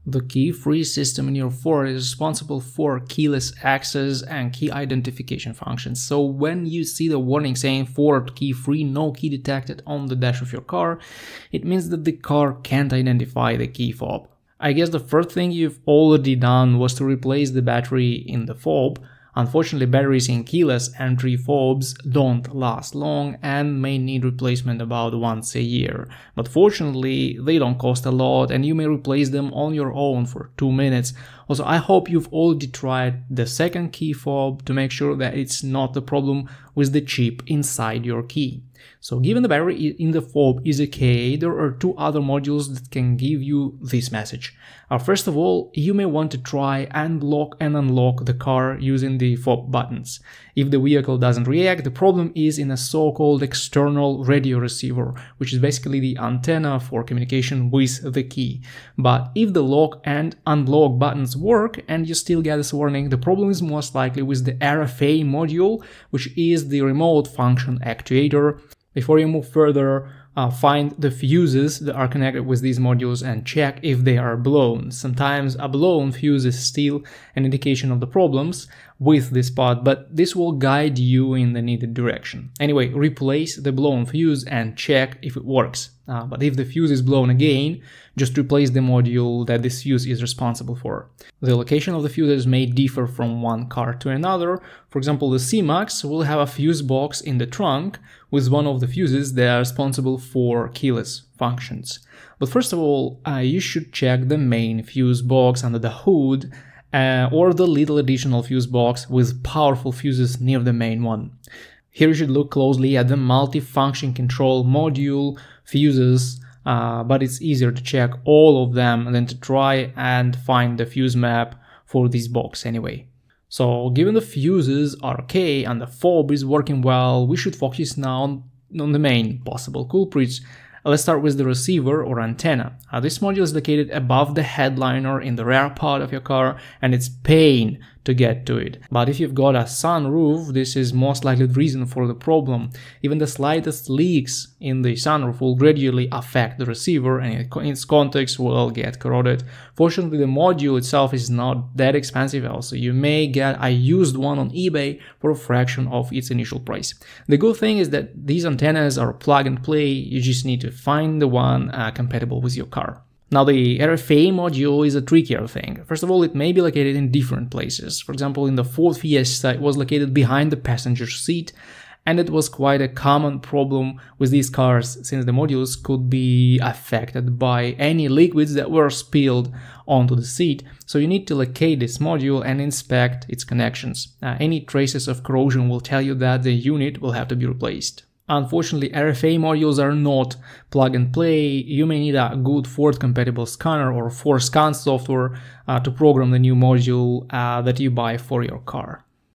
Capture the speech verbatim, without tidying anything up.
The key-free system in your Ford is responsible for keyless access and key identification functions. So when you see the warning saying Ford key-free no key detected on the dash of your car, it means that the car can't identify the key fob. I guess the first thing you've already done was to replace the battery in the fob. Unfortunately, batteries in keyless entry fobs don't last long and may need replacement about once a year. But fortunately, they don't cost a lot and you may replace them on your own for two minutes. Also, I hope you've already tried the second key fob to make sure that it's not the problem with the chip inside your key. So given the battery in the fob is okay, there are two other modules that can give you this message. Uh, first of all, you may want to try and lock and unlock the car using the fob buttons. If the vehicle doesn't react, the problem is in a so-called external radio receiver, which is basically the antenna for communication with the key. But if the lock and unlock buttons work and you still get this warning, the problem is most likely with the R F A module, which is the remote function actuator. Before you move further, uh, find the fuses that are connected with these modules and check if they are blown. Sometimes a blown fuse is still an indication of the problems with this part, but this will guide you in the needed direction. Anyway, replace the blown fuse and check if it works. Uh, but if the fuse is blown again, just replace the module that this fuse is responsible for. The location of the fuses may differ from one car to another. For example, the C MAX will have a fuse box in the trunk with one of the fuses that are responsible for keyless functions. But first of all, uh, you should check the main fuse box under the hood uh, or the little additional fuse box with powerful fuses near the main one. Here you should look closely at the multi-function control module fuses, uh, but it's easier to check all of them than to try and find the fuse map for this box anyway. So given the fuses are okay and the fob is working well, we should focus now on, on the main possible culprits. Let's start with the receiver or antenna. Uh, this module is located above the headliner in the rear part of your car and it's pain to get to it. But if you've got a sunroof, this is most likely the reason for the problem. Even the slightest leaks in the sunroof will gradually affect the receiver and its contacts will get corroded. Fortunately, the module itself is not that expensive also. You may get a used one on eBay for a fraction of its initial price. The good thing is that these antennas are plug and play. You just need to find the one uh, compatible with your car. Now, the R F A module is a trickier thing. First of all, it may be located in different places. For example, in the Ford Fiesta, it was located behind the passenger seat, and it was quite a common problem with these cars since the modules could be affected by any liquids that were spilled onto the seat. So you need to locate this module and inspect its connections. Uh, any traces of corrosion will tell you that the unit will have to be replaced. Unfortunately, R F A modules are not plug and play. You may need a good Ford compatible scanner or Ford Scan software uh, to program the new module uh, that you buy for your car.